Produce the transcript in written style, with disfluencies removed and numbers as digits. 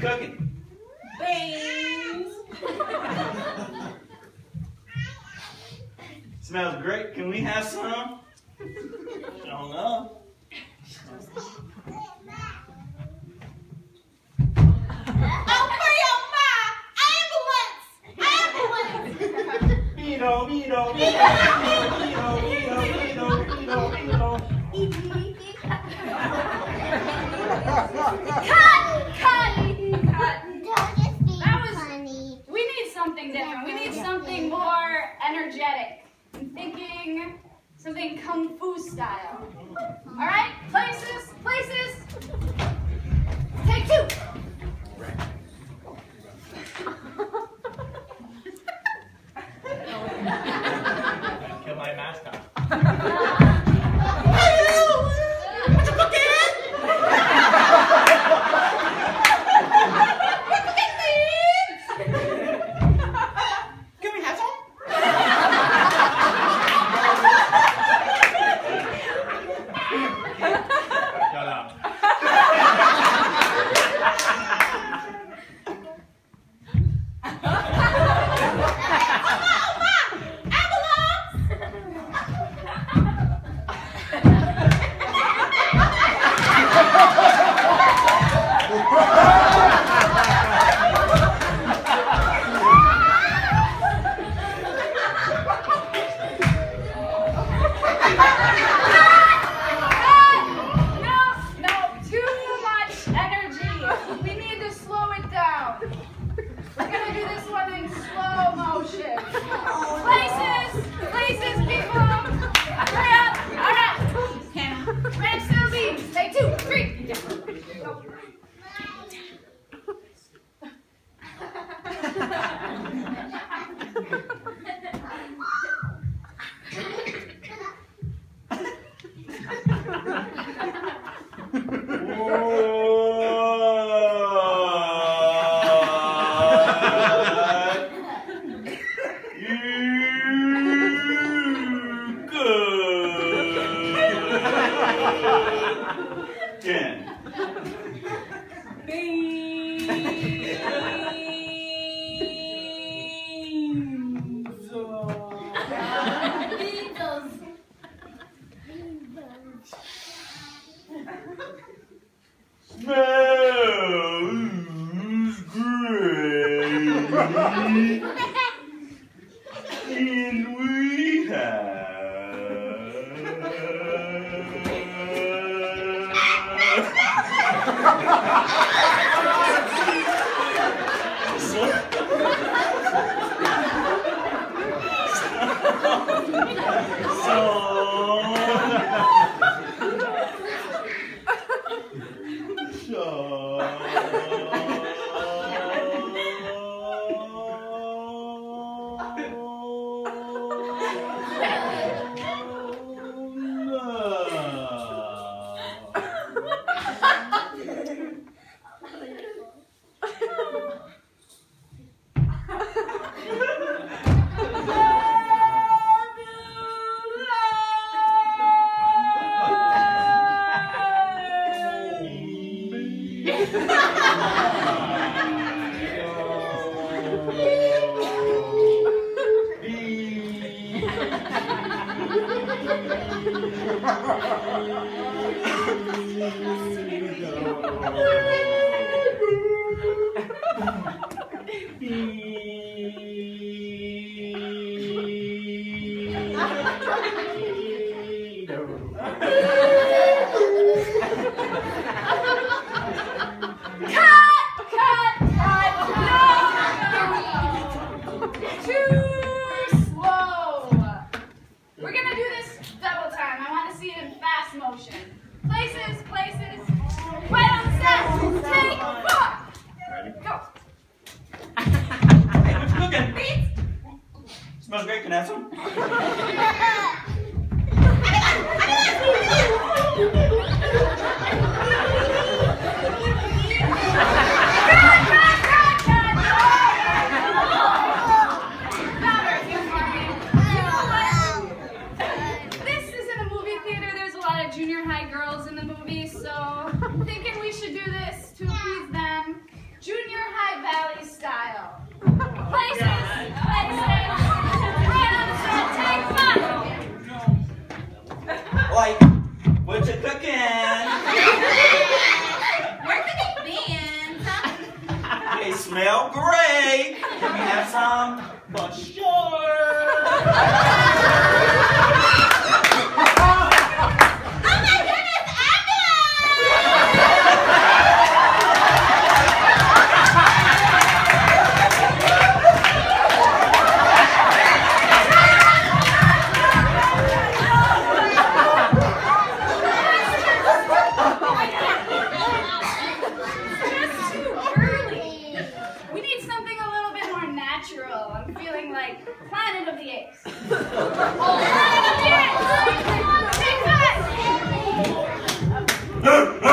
cooking? Beans. Smells great. Can we have some? Don't know. We need something different. We need something more energetic. I'm thinking something kung fu style. All right, places. Take two. Kill my mascot. Smells great. And we Smells great, can I have some? This isn't a movie theater. There's a lot of junior high girls in the movie, so I'm thinking we should do this to appease them. Junior out great. Can we have some? For sure. I'm feeling like Planet of the Apes. Planet of the Apes! Take that!